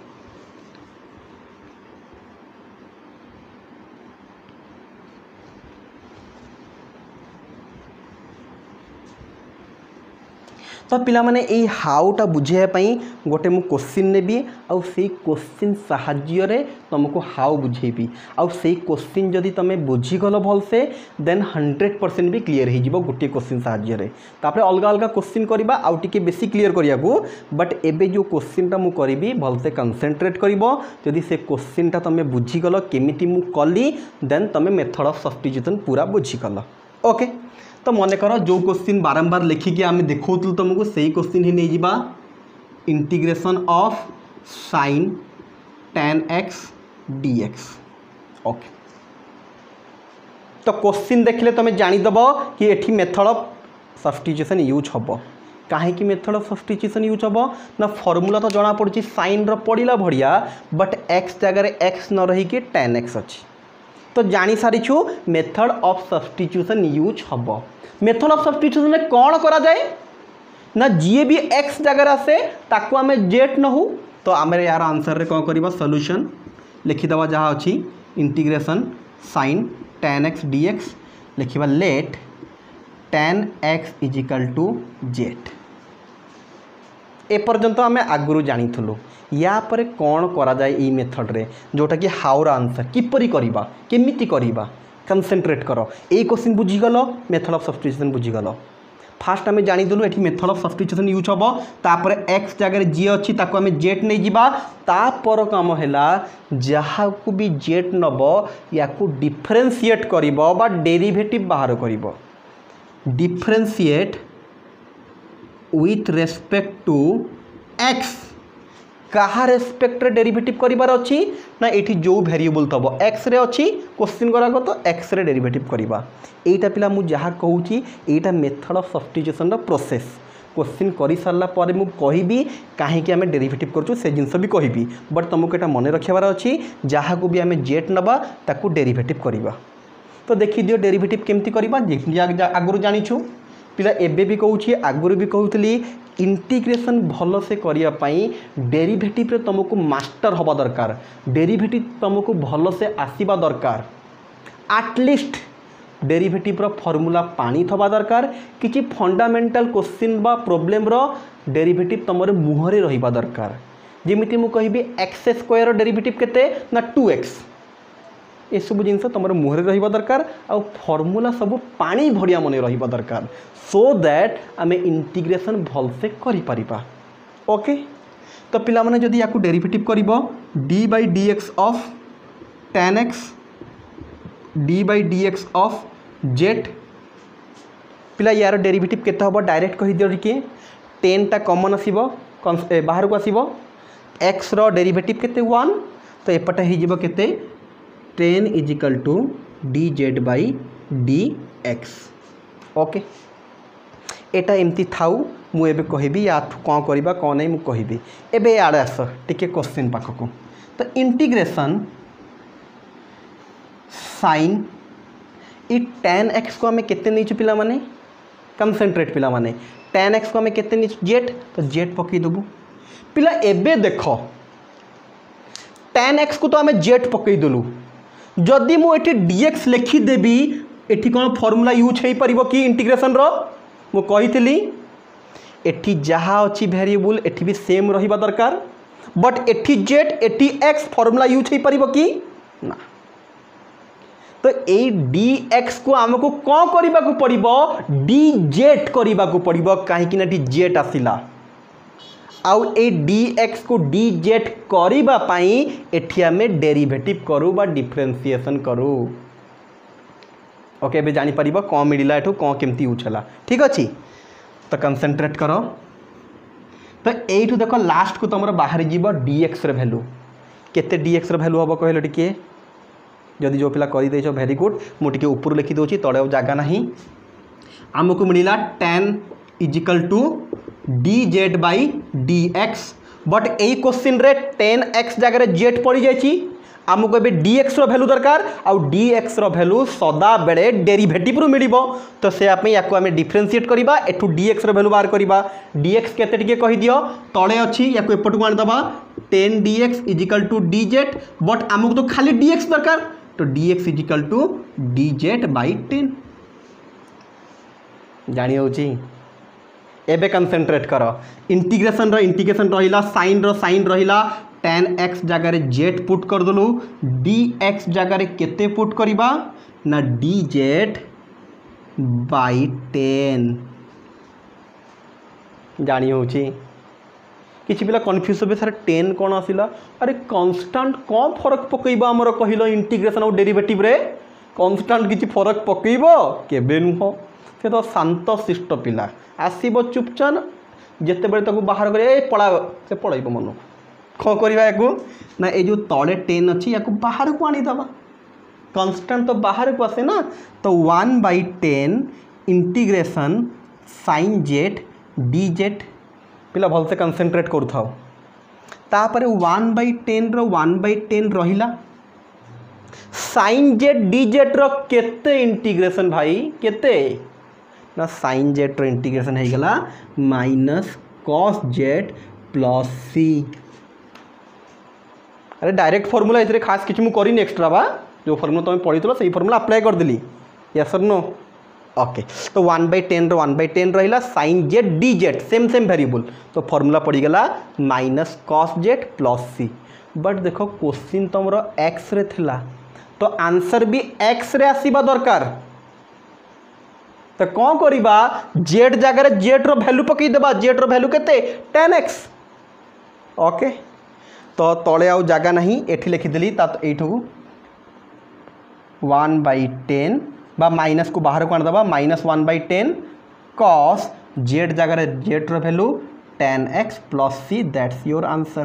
A: तो पिला माने ये हाउटा बुझाई गोटे मु क्वेश्चन नेबी आउ से क्वेश्चन साहाय्य रे तुमको हाउ बुझेबी आउ से क्वेश्चन जदि तुम बुझीगल भल से देन 100% भी क्लियर हो गोटे क्वेश्चन साहाय्य रे तापर अलग अलग क्वेश्चन करबा आउ टिके बेसी क्लियर करिया को बट एबे जो क्वेश्चनटा मु करिबी भल से कंसंट्रेट करिवो जदि से क्वेश्चनटा तुम बुझीगल केमिति मु कली देन तुम मेथड ऑफ सब्स्टिट्यूशन पूरा बुझीगल। ओके तो मन कर जो क्वेश्चन बारंबार लिखिकी आम देखो तुमको से क्वेश्चन ही नहीं जीवा integration of sin tan x dx। Okay तो क्वेश्चन देखले तुम जानीदेव कि एठी मेथड ऑफ सब्स्टिट्यूशन यूज हम कहीं मेथड ऑफ सब्स्टिट्यूशन यूज हम ना फॉर्मूला तो जना पड़ी sin रो पड़ा भड़िया बट x जगह x न रही tan x अच्छी तो जानी सारिछु मेथड ऑफ सब्स्टिट्यूशन यूज हम। मेथड ऑफ सब्स्टिट्यूशन में कौन करा जाए ना जी भी एक्स जगह आसे ताकू आम जेट नहु तो आम यार आंसर रे कौन करवा सॉल्यूशन लिखिदवा जहाँ अच्छी integration sin tan x dx लिखा लेट tan x = z। एपर्यंत आम आगुरी जानीलु या पर कौन करा जाए ई मेथड रे जोटा कि हाउर आंसर किपरि करिबा केमिति करिबा कंसंट्रेट कर ए क्वेश्चन बुझीगल मेथड ऑफ सब्स्टिट्यूशन बुझीगल फास्ट आम जानीदेलु एठी मेथड ऑफ सब्स्टिट्यूशन यूज हम तापर एक्स जगह जी अच्छी ताको आम जेट नहीं जीवा तापर काम हैला जहाँ को भी जेट नब या डिफरेंशिएट करिबो बा डेरिवेटिव बाहर करिबो differentiate with respect to x कहा रेस्पेक्ट रे डेरिवेटिव करिबार अच्छी ना एठी जो वेरिएबल तब एक्स रे अच्छी क्वेश्चन करा तो एक्स रे डेरिवेटिव करिबा एटा पिला मु जहाँ कहूँ एटा method of substitution process question कर सारा पर मु कहिबी कहीं आम डेरिवेटिव करूँ से जिनस भी कहबी बट तुमको एटा मन रखार अच्छी जहाँ को भी आम जेट नबा ताकू डेरिवेटिव करिबा। तो देखी दियो डेरिवेटिव केमती करिबा आगुरी जानिछु पिला एबे भी कहूँ आगुरी भी कहूली इंटीग्रेशन भल से करने डेरिवेटिव रे तुमको मास्टर हवा दरकार डेरिवेटिव तुमको भल से आसवा दरकार एटलिस्ट डेरिवेटिव रो फॉर्मूला पानी थवा दरकार किसी फंडामेंटल क्वेश्चन बा प्रोब्लेम रो डेरिवेटिव तुम मुहरे रहिबा दरकार जेमिति मु कहबी x² डेरिवेटिव केते ना 2x ये सब जिनस तुम मुहरे रहिबा दरकार आ फॉर्मूला सब पानी भड़िया मन रहिबा दरकार सो दैट आम इंटीग्रेशन भल से करि परिबा। ओके तो पिला माने जदि याकू डेरिवेटिव करिवो d/dx of tan x d/dx of z पिला यार डेरिवेटिव केते हबो डायरेक्ट कहि दियो कि 10 टा कॉमन आसीबो बाहर को आसीबो x रो डेरिवेटिव केते 1 तो एपटे ही जिवो केते 10 = dz/dx। ओके एटा एमती थाउ मु एबे कहबी या कौन करबा कौन नहीं मु कहबी। एबे आड़े आस टिके क्वेश्चन पाखक तो इंटीग्रेशन साइन इ tan x को आम केते नहीं पिला माने कंसंट्रेट पिला माने tan x को आम केते नहीं जेट तो जेट पकई देबू पिला एबे देख tan x को तो आम जेट पकई देलु जदि मु एठी dx लिखिदेवी एठी कौन फॉर्मूला यूज हो पारिबो कि इंटीग्रेशन रो मु कही एठी जहाँ अच्छी वेरिएबल एठी भी सेम रहिबा दरकार बट एठी जेट एठी एक्स फॉर्मूला यूज हो पारिबो कि ना तो ए dx को आमको कौन करबा को पड़िबो dz करबा को पड़िबो काहे कि ना जेट आसिला आउ ए dx को dz करबा पई एठी आमे डेरिवेटिव करू बा डिफरेंशिएशन करू। ओके बे जानी परिबो कौन मिडिला एठू कौन केमती यूज हला ठीक अछि तो कंसंट्रेट करो तो एठू देखो लास्ट को तुम बाहर जीव dx रे वैल्यू केते dx रे वैल्यू हम कहलो टिके जदि जो पिला करि देछो वेरी गुड मु टिके ऊपर लिखि दोची तळे जागा नहीं आमको मिलिला tan = dz/dx बट एई क्वेश्चन रे tan x जगह रे z पड़ी जायछि आमको ए dx रो वैल्यू दरकार आउ dx रो वैल्यू सदा बेले डेरिवेटिव रो मिलिबो तो से आपे याको आमे डिफरेंशिएट करबा एठू dx रो वैल्यू बाहर करबा dx केते टिके कहि दियो तळे अछि याको एपटू आन दबा tan dx = dz बट आमको तो खाली dx दरकार तो dx = dz/10 जानि होची एबे कंसंट्रेट करो इंटीग्रेशन रहिला साइन रहिला tan x जगह रे z पुट कर दलु dx जगह रे केते पुट करिबा ना dz/10 जानि होची किछि पिला कंफ्यूज होबे सर 10 कोन आसिला अरे कांस्टेंट कोन फरक पकइबा हमर कहिलो इंटीग्रेशन और डेरिवेटिव रे कांस्टेंट किछि फरक पकइबो केबे नुहो से तो शांत शिष्ट पिला आसीबो चुपचाप जेते बेले ताको बाहर करे ए पळा से पळइबो मन कौन करवा या ना ये जो तले 10 अच्छी या बाहर को आनी दबा कांस्टेंट तो बाहर को आसे ना तो 1/10 इंटीग्रेशन साइन जेट dz पिला भल से कंसंट्रेट करू थाओ तापर 1/10 रो 1/10 रहिला साइन जेट dz रो केते इंटीग्रेशन भाई केते ना साइन जेट रो इंटीग्रेशन है गला -cos z + c अरे डायरेक्ट फॉर्मूला इतरे खास किछि मु करिन एक्स्ट्रा बा जो फॉर्मूला तुम पढ़ितलो सही फॉर्मूला अप्लाई कर देली यस और नो ओके तो 1/10 रो 1/10 रहिला sin z dz same variable तो फॉर्मूला पड़ी गला -cos z + c बट देखो क्वेश्चन तुमरो x रे थिला तो आंसर भी x रे आसीबा दरकार तो कौन करिबा z जगह रे z रो वैल्यू पकई देबा z रो वैल्यू केते tan x ओके तो तले आउ जगह नहीं एठी लिखिदेली एठू 1/10 बा माइनस को बाहर को आनदबा -1/10 cos z जगह z रो value tan x + c that's your answer.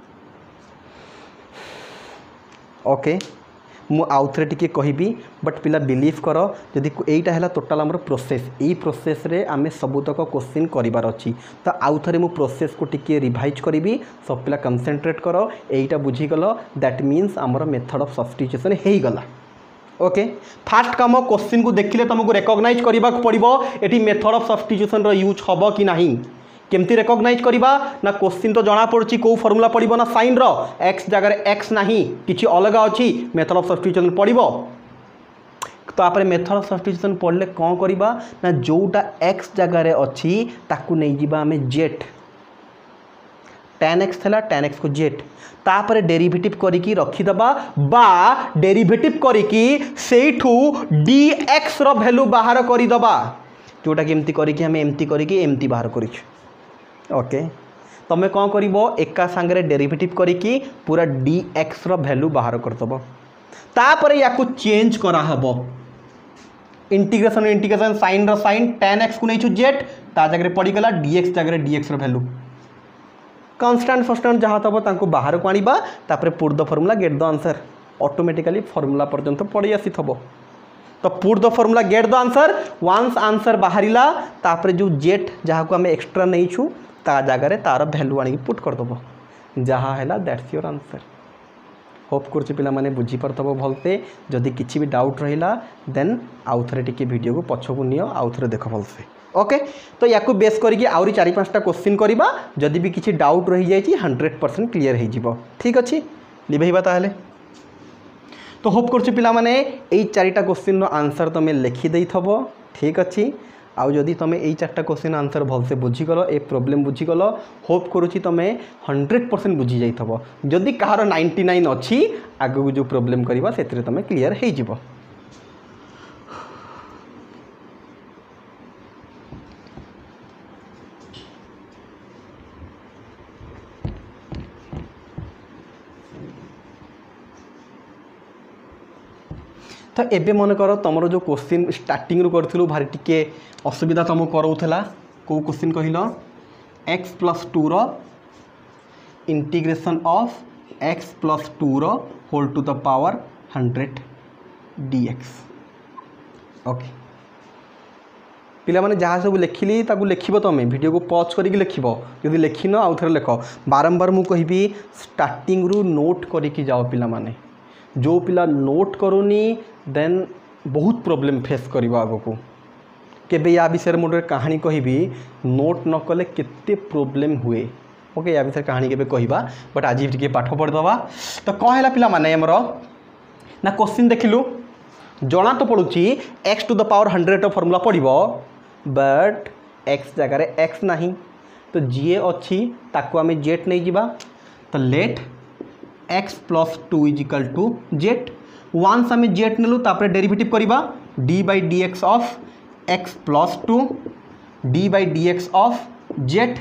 A: Okay मु आउ थे टिके कहबी बट पिला बिलीव कर जदि एटा है टोटाल आमर प्रोसेस यही प्रोसेस रे आमे सबुतक क्वेश्चन करिवार अछि तो आउ थे मु प्रोसेस को टिके रिवाइज करी सब पिला कंसंट्रेट कर एटा बुझीगल दैट मीन्स आमर मेथड ऑफ सब्स्टिट्यूशन हो गला। ओके फास्ट काम क्वेश्चन को देखिले तुमको रिकॉग्नाइज करबा पड़िबो एटी मेथड ऑफ सब्स्टिट्यूशन रो यूज हबो कि नहीं केमती रिकॉग्नाइज करबा ना क्वेश्चन तो जना पड़ची को फॉर्मूला पड़िबो ना साइन रो x जगह x नहीं किछि अलग अछि मेथड ऑफ सब्स्टिट्यूशन पड़िबो तो आपरे मेथड ऑफ सब्स्टिट्यूशन पढ़ले कौन करबा ना जोटा x जगह रे अछि ताकू नै जिबा हमें z tan x थला tan x को z तापर डेरिवेटिव करिकी रखिदबा बा डेरिवेटिव करिकी सेठू dx रो वैल्यू बाहर करिदबा जोटा केमती करिकी हमें एमती करिकी एमती बाहर करिछु। ओके तमें कौन करिबो एका संगे डेरिवेटिव करिकी पूरा dx रो वैल्यू बाहर करदबो तापर याकू चेंज करा हबो इंटीग्रेशन साइन रो साइन tan x को नैछु z ता जगह पड़ी गला dx जगह dx रो वैल्यू कांस्टेंट फर्स्टेंट जहाँ तब तांको बाहर को आनिबा तापर put the formula get the answer automatically formula पर्यंत पड़ी आसी थबो। तो put the formula get the answer once answer बाहरिला तापर जो जेट जहाँ को आम एक्सट्रा नहीं छु ता जगह तार भैल्यू आनी पुट करदेव जहाँ है दैट्स योर आंसर। होप कर पिला माने बुझी पारथबो भलसे जदि किसी भी डाउट रहिला देन आउ थरे टिके वीडियो को पछकु नियो आउ थरे देख भलसे ओके। तो या बेस करके आउरी 4-5टा क्वेश्चन करबा जदि भी किसी डाउट रही जाइए 100% क्लीयर हो जिवो ठीक अच्छे लिभेबा ताहले। तो होप कर पिला माने एई 4टा क्वेश्चन रो आंसर तमे लिखि देइथबो ठीक अच्छे। आउ जदि तुम यही 4टा क्वेश्चन आंसर भलसे बुझीगल ए प्रॉब्लम बुझीगल होप करुँची तुम 100% बुझी जाइथबो जदि कहार 99 अच्छी आगू जो प्रॉब्लम करबा सेतिरे तुम क्लीयर हो जिवो। तो एबे मन कर तुम जो क्वेश्चन स्टार्टिंग रू करूँ भारी टिके असुविधा तुमको कराऊला कौ क्वेश्चन कहल x+2 रो इंटीग्रेशन ऑफ x+2 रो whole to the power 100 dx okay. पिला माने जहाँ सब लिखिली ताकू लिखिबो तुम वीडियो को पॉज करके लिखिबो जदि लिखिन आउ थरे लिख बारंबार मु कहबी स्टार्टिंग रू नोट करके जाओ पिला माने जो पिला नोट करूनी देन बहुत प्रॉब्लम फेस करबा आगो को केबे या विषय मोटे कहानी कहबी नोट न कले केते प्रॉब्लम हुए ओके या विषय कहानी केबे कहबा बट आज टिके पाठ पढ़दवा। तो कौन है पिला माने हमरो ना क्वेश्चन देखिलु जना तो पड़ुची x to the power 100 formula पड़िबो बट x जगह रे x नहीं तो जी अच्छी ताको आमे जेट नहीं जिबा तो let x+2 is equal to z once आम जेट नेलु तापर डेरिवेटिव करबा d/dx of x+2 d/dx of z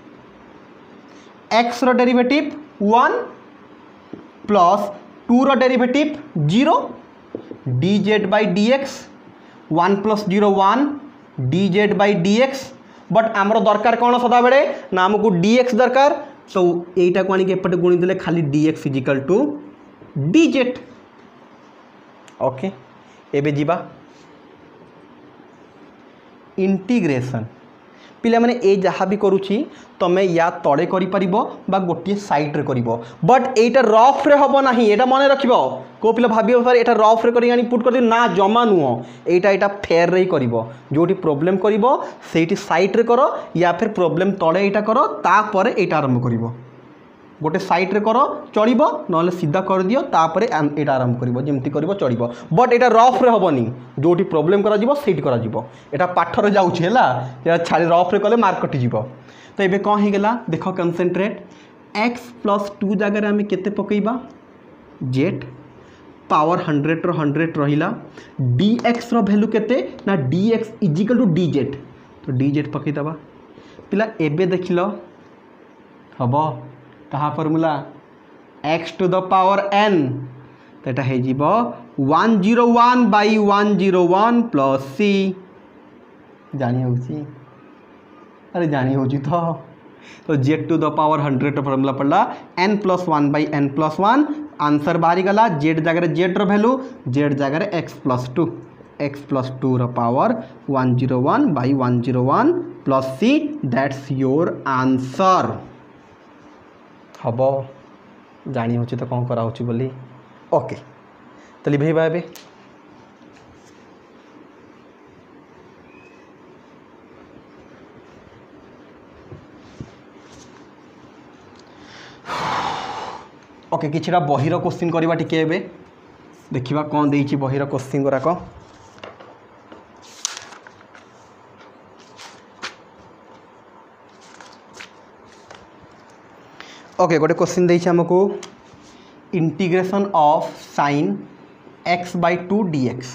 A: x रो डेरिवेटिव 1 प्लस 2 रो डेरिवेटिव 0 dz/dx 1 + 0 1 dz/dx बट आमर दरकार कौन सदा बेले ना आमको dx दरकार तो यहीटा को आनिक एपटे गुणी देले खाली dx is equal to dz okay. एबे जीवा इंटीग्रेशन पिला माने ए जहाँ भी करुची तमे या तले करि परिबो बा गोटे साइड रे करिवो बट एटा रफ रे हबो नाही एटा मने रखिबो को पिला भाबियो सर एटा रफ रे करि आनी पुट कर दि ना जमा नुहो एटा फेयर रे करिवो जोटी प्रॉब्लम करिवो सेठी साइड रे करो या फिर प्रॉब्लम तले एटा करो तापर एटा आरंभ करिवो गोटे साइड रे करो चलिबो नले सीधा कर दियो तापर एटा आरंभ करिवो जेमती करिवो चलिबो बट एटा रफ रे हबोनी जोटी प्रॉब्लम करा जिवो सेठी करा जिवो एटा पाठ रे जाउछ हैला एटा छाड़ी रफ रे कले मार्क कटि जिवो। तो एबे कौन हो गला देख कंसेंट्रेट x+2 जगह आम केते पकईबा जेट पावर 100 रो 100 रहिला dx रो वैल्यू केते ना dx is equal to dz तो dz पकई दबा पिला एबे देखिलो हबो कहा formula x to the power n तो एटा हे जीवो 101/101 प्लस c जानी होची अरे जानी होची तो z to the power 100 formula पड़ला n+1/n+1 आंसर बाहरी गला z जगह z रो वैल्यू z जगह x+2 रो power 101/101 plus c that's your answer हबो जानी होची तो कौन करा होची बोली ओके। तो लिभेबा एबे ओके किछिटा बहिर क्वेश्चन करबा टिके एबे देखिबा कौन देइछि बहिर क्वेश्चन गुराक ओके गोटे क्वेश्चन देइछि हमको integration of sin x/2 dx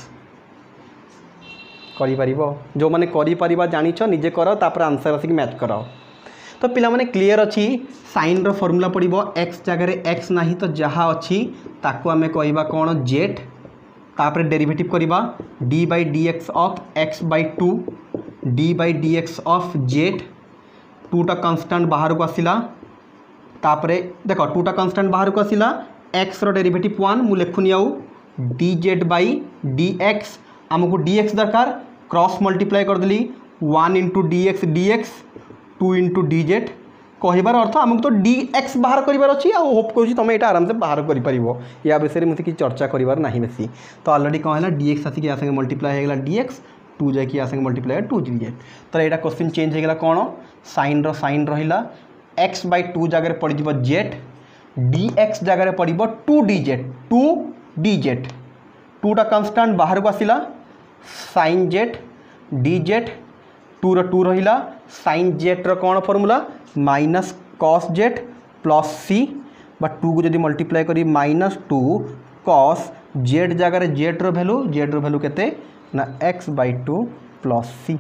A: करि परिबो जो माने करि परिबा जानिछ निजे कर तापर आंसर आसिक मैच करो। तो पिला माने क्लियर अच्छी साइन रो फॉर्मूला पड़िबो x जगह x नहीं तो जहाँ अच्छी ताको आमे कहबा कौन जेट तापर डेरिवेटिव करबा d/dx of x/2 d/dx of z 2टा कांस्टेंट बाहर को आसिला तापरे देखो 2टा कांस्टेंट बाहर को आसिला x रो डेरिवेटिव 1 मु लेखुनी आउ dz/dx आमको dx दरकार क्रॉस मल्टीप्लाई करदेली 1 into dx dx 2 into dz कहबार अर्थ आमको तो dx बाहर करार अच्छी होप करूँ तुम यहाँ आराम से बाहर कर या विषय में किसी चर्चा करार ना बेसी तो अलरेडी कौन है dx आसिक या संगे मल्टीप्लाई होगा dx 2 जाकि या संगे मल्टीप्लाई 2 dz तो यहाँ क्वेश्चन चेंज होगा कौन साइन साइन रहा x by 2 जगह पड़ z dx जगह पड़ 2 dz 2टा कन्स्टांट बाहर को आसला साइन z dz 2 2 रहा साइन z कौन formula minus cos z plus c बा 2 को जब मल्टीप्लाई करी माइनस 2 कॉस z जगह z वैल्यू केते ना x by 2 प्लस c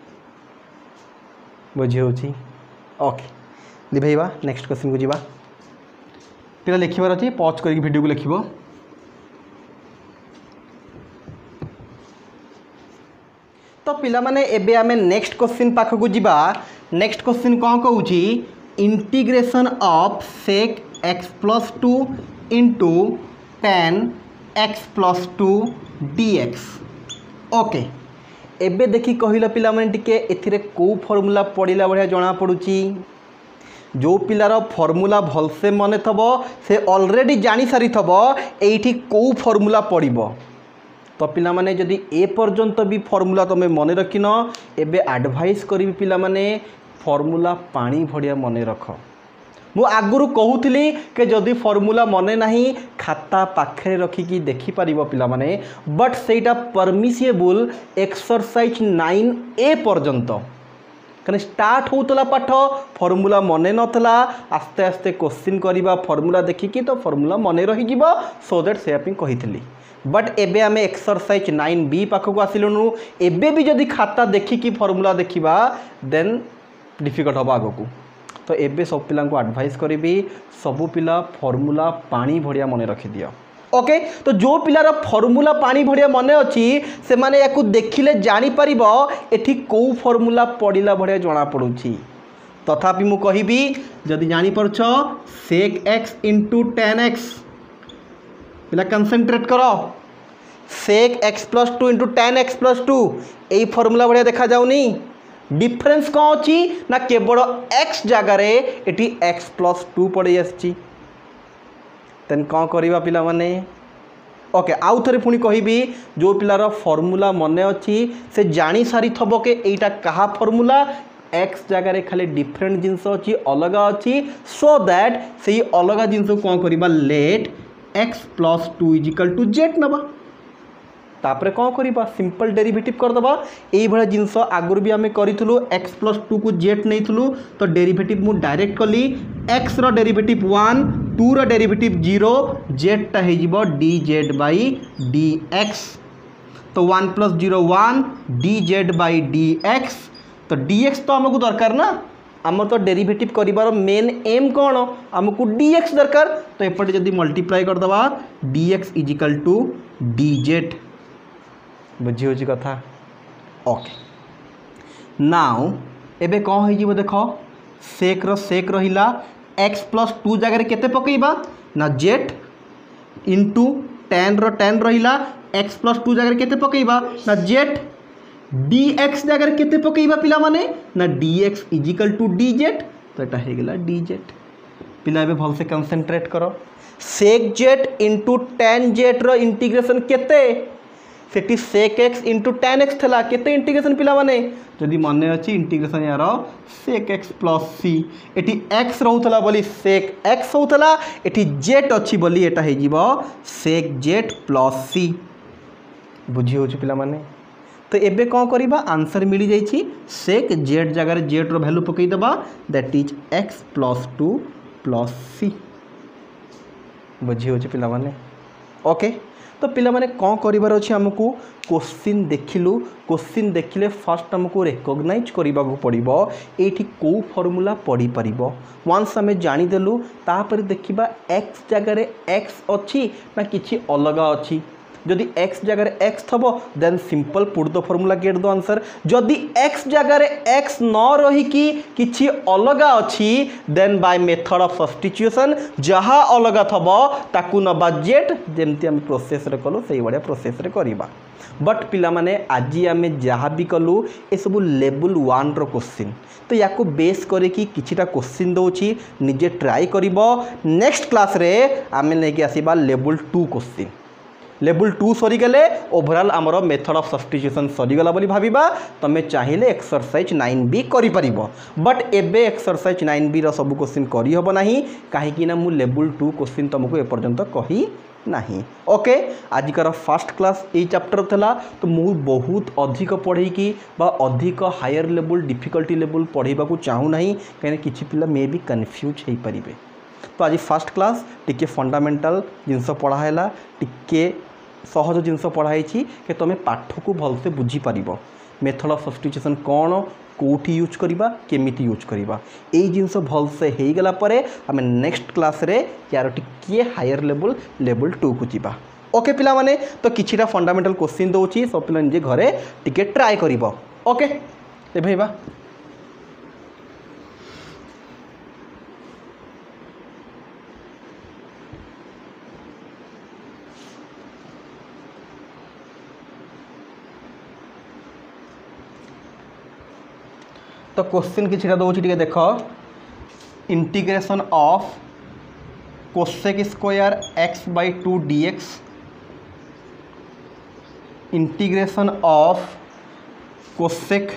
A: बुझी होची ओके दिभेबा नेक्स्ट क्वेश्चन को जीवा पिला लिखिबार अछि पॉज करके वीडियो को लिखिबो तो पिला माने एबे आमे नेक्स्ट क्वेश्चन पाख को जीवा नेक्स्ट क्वेश्चन कौन कहूँ integration of sec x plus 2 into tan x plus 2 dx okay एबे देखी कहला पिला माने टिके एथिरे को फॉर्मूला पड़िला बढ़िया जना पड़ुची जो पिलार फॉर्मूला भलसे मन थबो से ऑलरेडी जानी सारी थबो एठी को फॉर्मूला पड़िबो तो पिला माने जदि ए पर्यंत भी फॉर्मूला तुम मन रखिन एबे एडवाइस करी पिला माने फॉर्मूला पानी भड़िया मन रख मु आगुरु कहूली कि जदि फॉर्मूला मन नहीं खाता पाखे रखिकी देखिपर पिला माने बट सेटा परमिसेबल एक्सरसाइज 9A पर्यंत कहीं स्टार्ट होतला पाठ फॉर्मूला मन नथला आस्ते आस्ते क्वेश्चन करवा फॉर्मूला देखिकी तो फॉर्मूला मन रही सो दैट से कही बट एबे आमे एक्सरसाइज 9B पाखक आसिलुनु एबे भी जदि खाता देखिकी फॉर्मूला देखिबा देन डिफिकल्ट हम आग को तो एबे सब पिला को एडवाइस करी सबू पिला फॉर्मूला पानी भड़िया मन रखी दियो ओके तो जो पिलार फॉर्मूला पानी भड़िया मन अच्छी से माने याकू देखिले जानी परिबो एठी को फॉर्मूला पड़िला भड़िया जना पड़ुची तथापि मु कहिबी जदि जानी परछ sec x into tan x पिला कंसंट्रेट करो sec x plus 2 into tan x plus 2 यही फॉर्मूला बढ़िया देखा जाऊनी डिफरेंस कौन अच्छी ना केवल x जगार ये x प्लस 2 पड़े आसी तेन कौन करवा पिला माने ओके आउ थे पुणी कहबी जो पिलार फॉर्मूला मन अच्छी से जानी सारी थबो के एटा कहा फॉर्मूला x जगार खाली डिफरेंट जिनस अच्छी अलग अच्छी सो दैट से अलग जिनस कौन करवा let x plus 2 is equal to z नबा तापरे कौन करवा सिंपल डेरिवेटिव करदबा यही भाया जिनस आगुरी भी आम करूँ x प्लस 2 को z नहीं तो डेरिवेटिव मु डायरेक्ट कली x रो डेरिवेटिव 1 2 रो डेरिवेटिव 0 z टा हो dz बाई dx तो 1 प्लस 0 1 dz बाई dx तो dx तो आमको दरकार ना आम तो डेरिवेटिव करिबार मेन एम कौन आमको dx दरकार तो एपटे जदि मल्टीप्लाई करदबा dx इजिकल टू dz बुझी हो कथा ओके नाउ एबे कौन हो देख सेक सेक रहा x प्लस 2 जगह केते पकईबा ना z इंटू tan tan रहा x प्लस 2 जगह केते पकईबा ना z dx जगह केते पकईबा पिला माने ना dx इजिकल टू dz तो एटा हो गला dz पिला एबे भल से कंसंट्रेट करो sec z into tan z रो इंटीग्रेशन केते सेठी sec x into tan x थला केते इंटीग्रेशन पिला माने जदि मन अच्छी इंटीग्रेशन यार sec x प्लस c एटी x रहउतला बोली sec x होतला एटी z अच्छी बोली एटा हे जीवो sec z प्लस c बुझी हो पिला माने तो एबे कौन करिबा आंसर मिली जाइछि sec z जगह z रो वैल्यू पकई दबा that is x plus 2 plus c बुझी हो पिला माने ओके तो पिला माने कौन करिबार अछि हमकु क्वेश्चन देखिले फर्स्ट हमको रिकॉग्नाइज करबा को पड़िबो एठी को फार्मूला पड़ी परिबो वंस हमें जानी देलु तापर देखिबा x जगह x अछि ना किछि अलग अछि जदि x जगह x थबो then simple put the formula get the answer जदि x जगह x न रही कि किछि अलगा अछि then by method of substitution जहा अलगा थबो ताकू नबा जेट जेमति हम प्रोसेस रे कलो सेही बडा प्रोसेस रे करिबा बट पिला माने आजी आमे जहाँ भी कलु ए सब लेवल 1 रो क्वेश्चन तो या को बेस करे कि किछिटा क्वेश्चन दउछि निजे ट्राई करिवो नेक्स्ट क्लास रे आमे लेके आसीबा लेवल 2 क्वेश्चन लेवल 2 सरी गले ओवरऑल आमर मेथड ऑफ सब्स्टिट्यूशन सरी गला बोली भाबिबा तमे चाहिए एक्सरसाइज 9b करि परिबो बट एबे एक्सरसाइज 9b रो सब क्वेश्चन करि हबो नाही काहे कि ना मु लेवल 2 क्वेश्चन तुमको ए पर्यंत कही नहीं ओके आजिकार फास्ट क्लास ये चैप्टर थला तो मु बहुत अधिक पढ़े कि अधिक हायर लेवल डिफिकल्टी लेवल पढ़ेबा को चाहू नहीं कहीं किछि पिला मे भी कन्फ्यूज हो पारे तो आज फास्ट क्लास टिके फंडामेंटल जिनस पढ़ाला टिके सहज जिनस पढ़ाई कि तुम पाठ को भलसे बुझी पार मेथड ऑफ सब्स्टिट्यूशन कौन कौटी यूज करवा केमिति यूज करवा यही जिनस भलसे हो गला परे आम नेक्स्ट क्लास रे यार टिके हायर लेवल लेवल 2 को जीवा ओके पिला माने तो किछिटा फंडामेंटल क्वेश्चन दउछि सब पिला निजे घरे टिके ट्राई करिवो ओके ए भाईबा तो क्वेश्चन किछिटा दउछि टिके देखो integration of cosec square x by 2 dx integration of cosec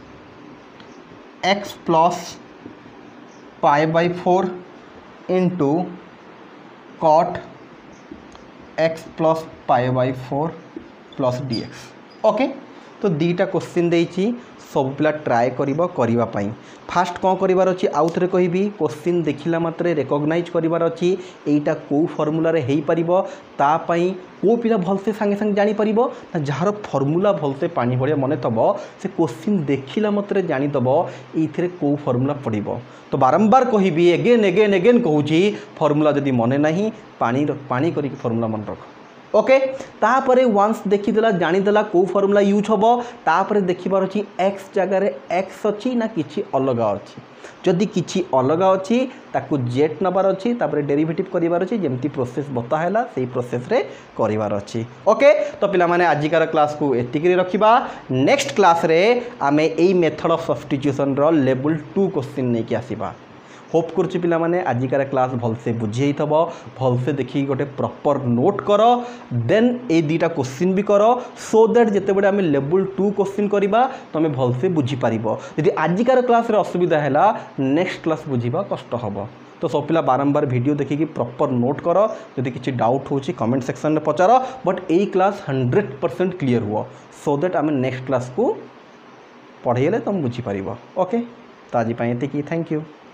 A: x plus pi by 4 into cot x plus pi by 4 plus dx okay तो दीटा क्वेश्चन देइछि सब पिला ट्राए करवा फास्ट कौन करार अच्छी आउ थे कहबी क्वेश्चन देखला मात्रे रिकग्नाइज करार अच्छी एटा कौ फर्मूला हो पार तापाई कौ पिला भलसे सांगे सांगे जापर ना जार फर्मूला भलसे पानी भलिया मन थब से क्वेश्चन देखला मात्रे जानीदब ये कौ फर्मूला पड़ो तो बारंबार कहबी एगेन एगेन एगेन कहूँ फर्मूला जदि मन ना पानी पानी कर फर्मूला मन रख ओके तापरे वंस देखीदेला जानीदेला कौ फर्मूला यूज हम तापरे देखिबार अछि x जगह x अच्छी ना किछि अलगा अच्छी जदि किछि अलगा अच्छी ताकू जेट नबार अच्छी तापरे डेरिवेटिव करिवार अच्छी जेमती प्रोसेस बताहेला सेही प्रोसेस रे करिवार अच्छी ओके तो पिला माने आजिकार क्लास को एतिकरी रखिबा नेक्स्ट क्लास रे आमे एई मेथड ऑफ सब्स्टिट्यूशन रो लेवल 2 क्वेश्चन नै कि आसीबा होप करुच्ची पिला माने आजिकार क्लास भलसे बुझे थबो भलसे देखि गोटे प्रॉपर नोट कर देन ए दीटा क्वेश्चन भी कर सो दैट जेते बडे आमे लेवल 2 क्वेश्चन करिबा तमे भलसे बुझी पारिबो यदि आजिकार क्लास रे असुविधा हैला नेक्स्ट क्लास बुझीबा कष्ट हबो तो सब पिला बारंबार वीडियो देखिकी प्रॉपर नोट कर यदि किसी डाउट होची कमेंट सेक्शन में पचार बट ए क्लास 100% क्लियर हुआ सो दैट आमे नेक्स्ट क्लास को पढ़ेले तुम बुझी पारिबो ओके तो आज पाए थैंक यू।